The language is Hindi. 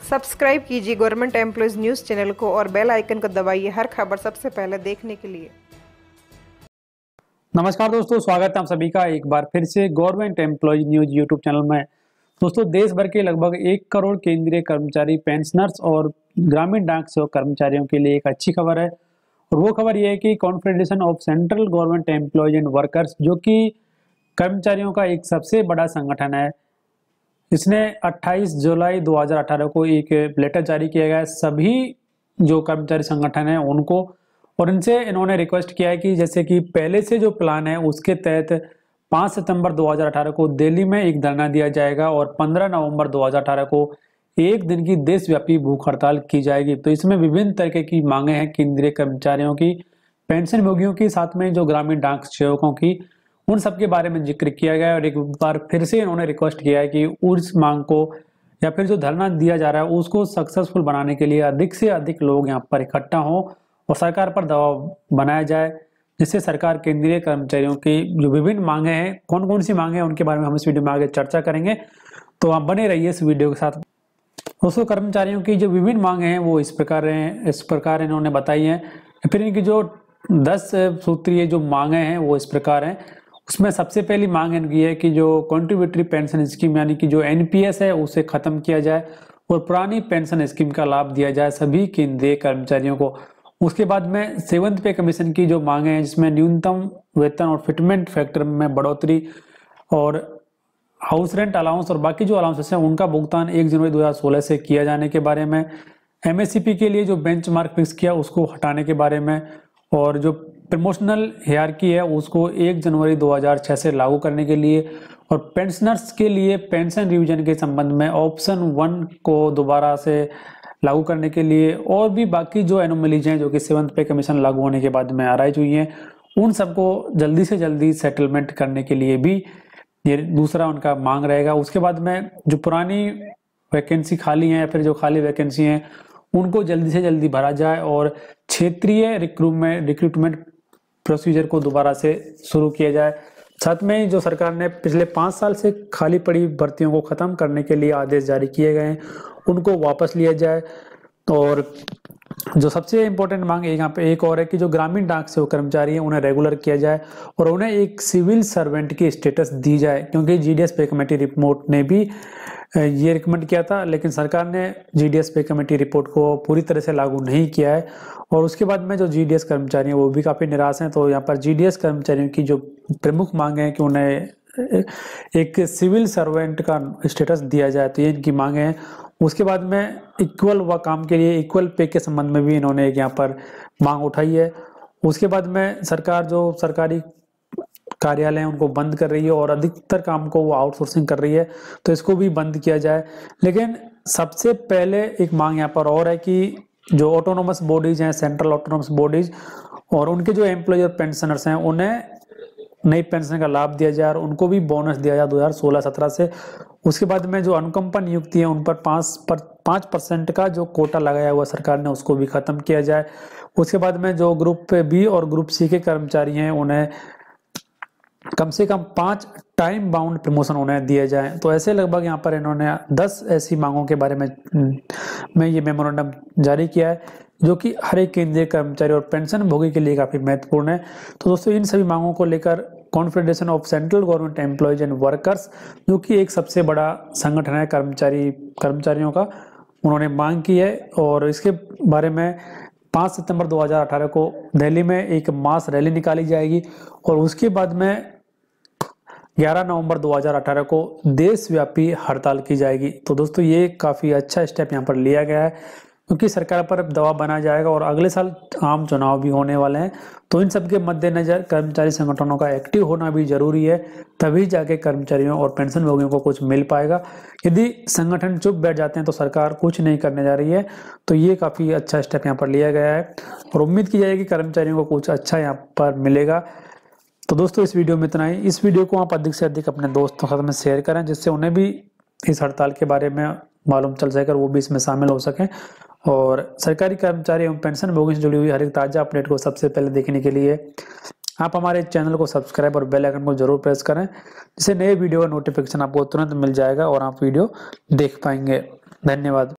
सब्सक्राइब कीजिए गवर्नमेंट एम्प्लॉयज़ न्यूज़ चैनल को और बेल आइकन को दबाइए हर खबर सबसे पहले देखने के लिए। नमस्कार दोस्तों, स्वागत है आप सभी का एक बार फिर से government employ news YouTube channel में। दोस्तों, देश भर के लगभग 1 करोड़ केंद्रीय कर्मचारी, पेंशनर्स और ग्रामीण डाक सेवक कर्मचारियों के लिए एक अच्छी खबर है। और वो खबर ये है कि confederation of central government employees and workers, जो कि कर्मचारियों का एक सबसे बड़ा संगठन है, इसने 28 जुलाई 2018 को एक लेटर जारी किया गया है सभी जो कर्मचारी संगठन है उनको, और इनसे इन्होंने रिक्वेस्ट किया है कि जैसे कि पहले से जो प्लान है उसके तहत 5 सितंबर 2018 को दिल्ली में एक धरना दिया जाएगा और 15 नवंबर 2018 को एक दिन की देशव्यापी भूख हड़ताल की जाएगी। तो इसमें विभिन्न तरीके की मांगे हैं केंद्रीय कर्मचारियों की, पेंशन भोगियों की, साथ में जो ग्रामीण डाक सेवकों की, उन सब के बारे में जिक्र किया गया है। और एक बार फिर से इन्होंने रिक्वेस्ट किया है कि उस मांग को या फिर जो धरना दिया जा रहा है उसको सक्सेसफुल बनाने के लिए अधिक से अधिक लोग यहाँ पर इकट्ठा हों और सरकार पर दबाव बनाया जाए, जिससे सरकार केंद्रीय कर्मचारियों की जो विभिन्न मांगे हैं, कौन कौन सी मांगे हैं, उनके बारे में हम इस वीडियो में आगे चर्चा करेंगे। तो आप बने रहिए इस वीडियो के साथ। दोस्तों, कर्मचारियों की जो विभिन्न मांगे हैं वो इस प्रकार इन्होंने बताई हैं। फिर इनकी जो 10 सूत्रीय जो मांगे हैं वो इस प्रकार हैं। उसमें सबसे पहली मांग इनकी है कि जो कॉन्ट्रीब्यूटरी पेंशन स्कीम यानी कि जो एनपीएस है उसे खत्म किया जाए और पुरानी पेंशन स्कीम का लाभ दिया जाए सभी केंद्रीय कर्मचारियों को। उसके बाद में 7th पे कमीशन की जो मांगे हैं, जिसमें न्यूनतम वेतन और फिटमेंट फैक्टर में बढ़ोतरी और हाउस रेंट अलाउंस और बाकी जो अलाउंसेस हैं उनका भुगतान 1 जनवरी 2016 से किया जाने के बारे में, एमएससीपी के लिए जो बेंचमार्क फिक्स किया उसको हटाने के बारे में, और जो प्रमोशनल हायरार्की है उसको 1 जनवरी 2006 से लागू करने के लिए, और पेंशनर्स के लिए पेंशन रिवीजन के संबंध में ऑप्शन 1 को दोबारा से लागू करने के लिए, और भी बाकी जो एनोमलीज हैं जो कि 7th पे कमीशन लागू होने के बाद में अराइज हुई हैं, उन सबको जल्दी से जल्दी सेटलमेंट करने के लिए भी ये दूसरा उनका मांग रहेगा। उसके बाद में जो पुरानी वैकेंसी खाली हैं या फिर जो खाली वैकेंसी हैं उनको जल्दी से जल्दी भरा जाए और क्षेत्रीय रिक्रूटमेंट प्रोसीजर को दोबारा से शुरू किया जाए। साथ में ही जो सरकार ने पिछले 5 साल से खाली पड़ी भर्तियों को खत्म करने के लिए आदेश जारी किए गए हैं उनको वापस लिया जाए। और जो सबसे इम्पोर्टेंट मांग यहाँ पे एक और है कि जो ग्रामीण डाक सेवक कर्मचारी हैं उन्हें रेगुलर किया जाए और उन्हें एक सिविल सर्वेंट की स्टेटस दी जाए, क्योंकि जीडीएस पे कमेटी रिपोर्ट ने भी ये रिकमेंड किया था, लेकिन सरकार ने जीडीएस पे कमेटी रिपोर्ट को पूरी तरह से लागू नहीं किया है। और उसके बाद में जो जीडीएस कर्मचारी हैं वो भी काफ़ी निराश हैं। तो यहाँ पर जीडीएस कर्मचारियों की जो प्रमुख मांग है कि उन्हें एक सिविल सर्वेंट का स्टेटस दिया जाए, तो ये इनकी मांगे हैं। उसके बाद में इक्वल व काम के लिए इक्वल पे के संबंध में भी इन्होंने एक यहाँ पर मांग उठाई है। उसके बाद में सरकार जो सरकारी कार्यालय हैं उनको बंद कर रही है और अधिकतर काम को वो आउटसोर्सिंग कर रही है, तो इसको भी बंद किया जाए। लेकिन सबसे पहले एक मांग यहाँ पर और है कि जो ऑटोनोमस बॉडीज हैं, सेंट्रल ऑटोनोमस बॉडीज, और उनके जो एम्प्लॉय और पेंशनर्स हैं उन्हें नई पेंशन का लाभ दिया जाए और उनको भी बोनस दिया जाए 2016-17 से। उसके बाद में जो अनुकंपा नियुक्ति है उन पर 5% का जो कोटा लगाया हुआ सरकार ने उसको भी खत्म किया जाए। उसके बाद में जो ग्रुप बी और ग्रुप सी के कर्मचारी हैं उन्हें कम से कम 5 टाइम बाउंड प्रमोशन उन्हें दिए जाए। तो ऐसे लगभग यहाँ पर इन्होंने 10 ऐसी मांगों के बारे में ये मेमोरेंडम जारी किया है, जो कि हर एक केंद्रीय कर्मचारी और पेंशन भोगी के लिए काफी महत्वपूर्ण है। तो दोस्तों, इन सभी मांगों को लेकर confederation of central government employees and workers, जो कि एक सबसे बड़ा संगठन है कर्मचारियों का, उन्होंने मांग की है। और इसके बारे में 5 सितंबर 2018 को दिल्ली में एक मास रैली निकाली जाएगी और उसके बाद में 11 नवंबर 2018 को देशव्यापी हड़ताल की जाएगी। तो दोस्तों, ये काफ़ी अच्छा स्टेप यहाँ पर लिया गया है, क्योंकि सरकार पर अब दबाव बनाया जाएगा और अगले साल आम चुनाव भी होने वाले हैं। तो इन सब के मद्देनजर कर्मचारी संगठनों का एक्टिव होना भी जरूरी है, तभी जाके कर्मचारियों और पेंशन भोगियों को कुछ मिल पाएगा। यदि संगठन चुप बैठ जाते हैं तो सरकार कुछ नहीं करने जा रही है। तो ये काफ़ी अच्छा स्टेप यहाँ पर लिया गया है और उम्मीद की जाएगी कर्मचारियों को कुछ अच्छा यहाँ पर मिलेगा। तो दोस्तों, इस वीडियो में इतना ही। इस वीडियो को आप अधिक से अधिक अपने दोस्तों के साथ में शेयर करें, जिससे उन्हें भी इस हड़ताल के बारे में मालूम चल सके, वो भी इसमें शामिल हो सकें। और सरकारी कर्मचारी एवं पेंशन भोगी से जुड़ी हुई हर एक ताज़ा अपडेट को सबसे पहले देखने के लिए आप हमारे चैनल को सब्सक्राइब और बेल आइकन को जरूर प्रेस करें, जिससे नए वीडियो का नोटिफिकेशन आपको तुरंत मिल जाएगा और आप वीडियो देख पाएंगे। धन्यवाद।